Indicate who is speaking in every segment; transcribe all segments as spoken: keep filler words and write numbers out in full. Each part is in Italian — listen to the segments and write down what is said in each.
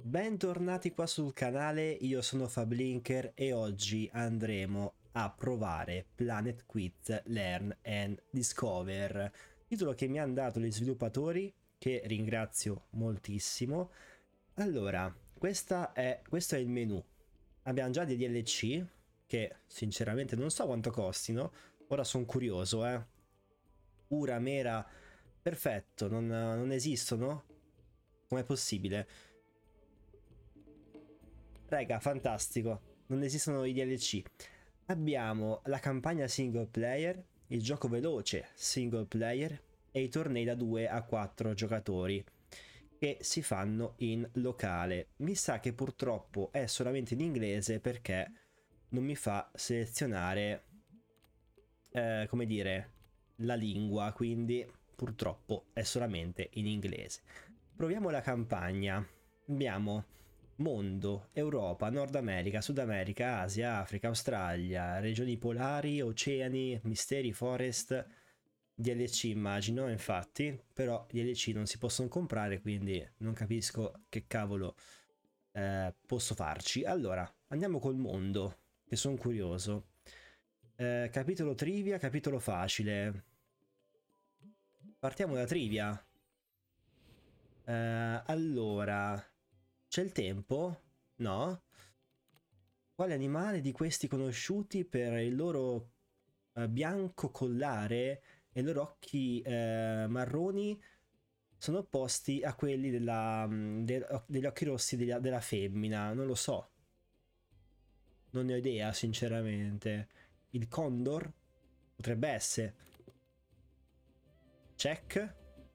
Speaker 1: Bentornati qua sul canale, io sono Fablinker e oggi andremo a provare Planet Quiz Learn and Discover, titolo che mi hanno dato gli sviluppatori, che ringrazio moltissimo. Allora, questa è, questo è il menu. Abbiamo già dei D L C, che sinceramente non so quanto costino, ora sono curioso, eh. Ura, Mera, perfetto, non, non esistono? Com'è possibile? Raga, fantastico. Non esistono i D L C. Abbiamo la campagna single player, il gioco veloce single player e i tornei da due a quattro giocatori che si fanno in locale. Mi sa che purtroppo è solamente in inglese perché non mi fa selezionare, eh, come dire, la lingua, quindi purtroppo è solamente in inglese. Proviamo la campagna. Abbiamo mondo, Europa, Nord America, Sud America, Asia, Africa, Australia, regioni polari, oceani, misteri, forest, D L C immagino, infatti, però D L C non si possono comprare, quindi non capisco che cavolo eh, posso farci. Allora, andiamo col mondo, che sono curioso. Eh, capitolo trivia, capitolo facile. Partiamo da trivia. Eh, allora, c'è il tempo? No. Quale animale di questi conosciuti per il loro eh, bianco collare e i loro occhi eh, marroni sono opposti a quelli della, mm, de- degli occhi rossi della, della femmina? Non lo so. Non ne ho idea, sinceramente. Il condor? Potrebbe essere. Check.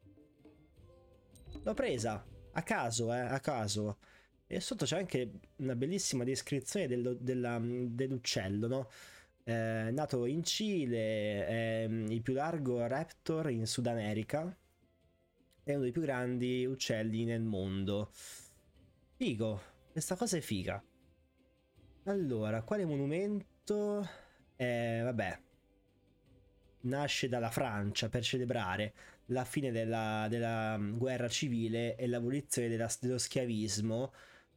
Speaker 1: L'ho presa. A caso, eh, a caso. E sotto c'è anche una bellissima descrizione dello- della- dell'uccello, no? Eh, nato in Cile, è il più largo raptor in Sud America, è uno dei più grandi uccelli nel mondo. Figo, questa cosa è figa. Allora, quale monumento? Eh, vabbè, nasce dalla Francia per celebrare la fine della, della guerra civile e l'abolizione della- dello schiavismo.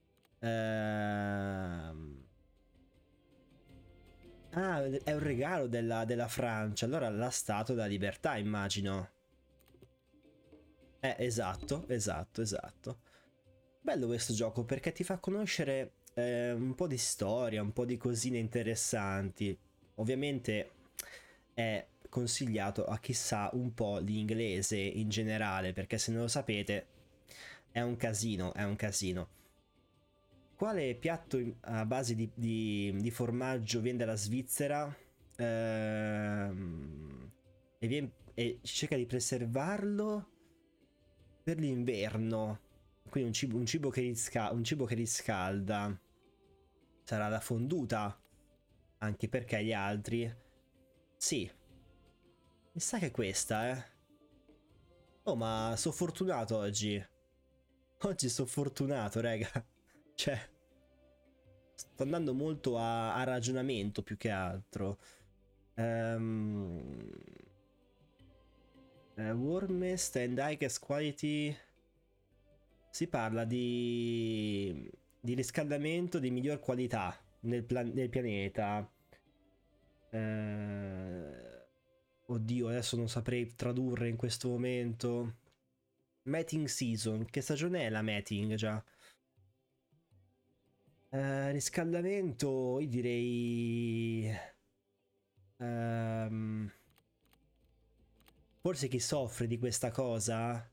Speaker 1: Ehm... Ah, è un regalo della, della Francia, allora la Statua della Libertà, immagino. Eh, esatto, esatto, esatto. Bello questo gioco perché ti fa conoscere eh, un po' di storia, un po' di cosine interessanti. Ovviamente è consigliato a chi sa un po' di inglese in generale, perché se non lo sapete è un casino, è un casino. Quale piatto a base di, di, di formaggio viene dalla Svizzera ehm, e, viene, e cerca di preservarlo per l'inverno? Quindi un cibo, un cibo che risca, un cibo che riscalda. Sarà la fonduta, anche perché gli altri... Sì, mi sa che è questa, eh. Oh, ma sono fortunato oggi. Oggi sono fortunato, raga. Cioè, sto andando molto a, a ragionamento più che altro. Um, uh, warmest and highest quality. Si parla di, di riscaldamento di miglior qualità nel, plan- nel pianeta. Eh, oddio, adesso non saprei tradurre in questo momento. Mating season. Che stagione è la mating già? Eh, riscaldamento, io direi... ehm, forse chi soffre di questa cosa?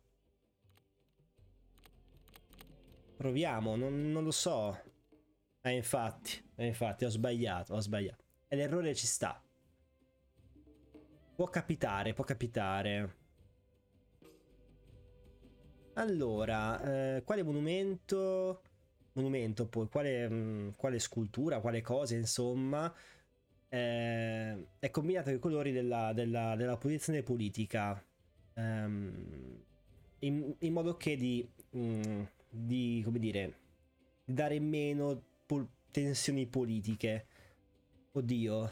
Speaker 1: Proviamo, non, non lo so. Eh, infatti, eh, infatti, ho sbagliato, ho sbagliato. E l'errore ci sta. Può capitare, può capitare. Allora, eh, quale monumento... Monumento poi, quale, mh, quale scultura, quale cosa, insomma, eh, è combinato con i colori della, della, della posizione politica, ehm, in, in modo che di, mh, di, come dire, di dare meno pol- tensioni politiche. Oddio.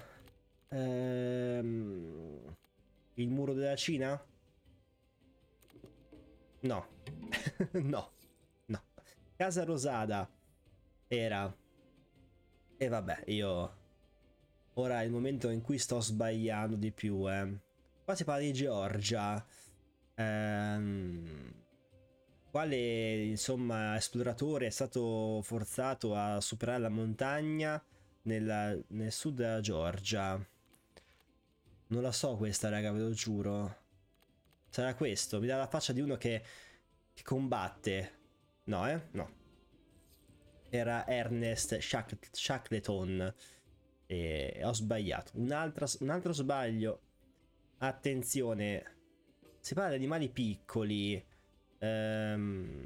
Speaker 1: Ehm, il muro della Cina? No. No. No. Casa Rosada era... E vabbè, io... Ora è il momento in cui sto sbagliando di più, eh. Qua si parla di Georgia. Ehm... Quale, insomma, esploratore è stato forzato a superare la montagna nella, nel sud della Georgia? Non la so questa, raga, ve lo giuro. Sarà questo? Mi dà la faccia di uno che, che combatte. No, eh? No. Era Ernest Shack- Shackleton. E ho sbagliato. Un altro, un altro sbaglio. Attenzione. Si parla di animali piccoli. Ehm...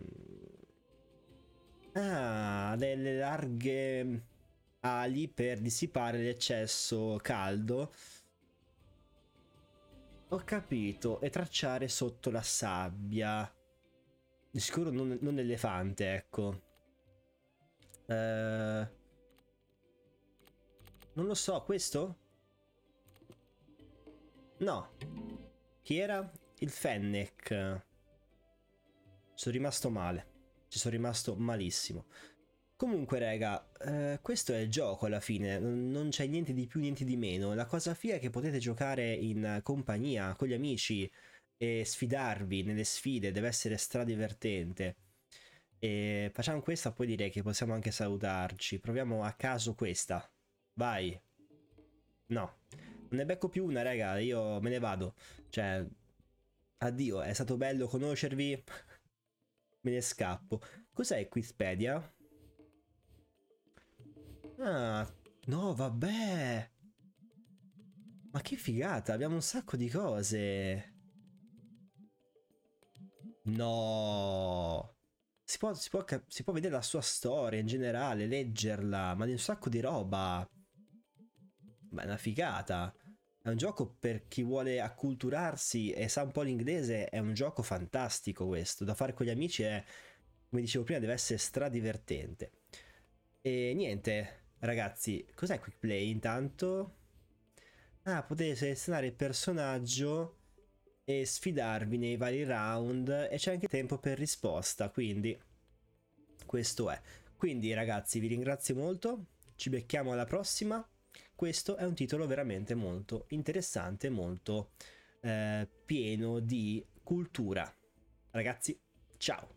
Speaker 1: Ah, delle larghe ali per dissipare l'eccesso caldo. Ho capito. E tracciare sotto la sabbia. Di sicuro non, non elefante, ecco. Eh... Non lo so, questo? No. Chi era? Il Fennec. Sono rimasto male. Ci sono rimasto malissimo. Comunque, raga, eh, questo è il gioco alla fine. Non, non c'è niente di più, niente di meno. La cosa figa è che potete giocare in compagnia, con gli amici e sfidarvi nelle sfide. Deve essere stradivertente. E facciamo questa, poi direi che possiamo anche salutarci. Proviamo a caso questa. Vai. No. Non ne becco più una, raga. Io me ne vado. Cioè, addio, è stato bello conoscervi. Me ne scappo. Cos'è Quizpedia? Ah, no, vabbè. Ma che figata, abbiamo un sacco di cose. No. Si può, si può, cap- si può vedere la sua storia in generale, leggerla, ma di un sacco di roba. Ma è una figata. È un gioco per chi vuole acculturarsi e sa un po' l'inglese, è un gioco fantastico questo. Da fare con gli amici è, come dicevo prima, deve essere stradivertente. E niente, ragazzi, cos'è Quick Play intanto? Ah, potete selezionare il personaggio e sfidarvi nei vari round e c'è anche tempo per risposta, quindi questo è. Quindi ragazzi, vi ringrazio molto, ci becchiamo alla prossima. Questo è un titolo veramente molto interessante, molto eh, pieno di cultura. Ragazzi, ciao!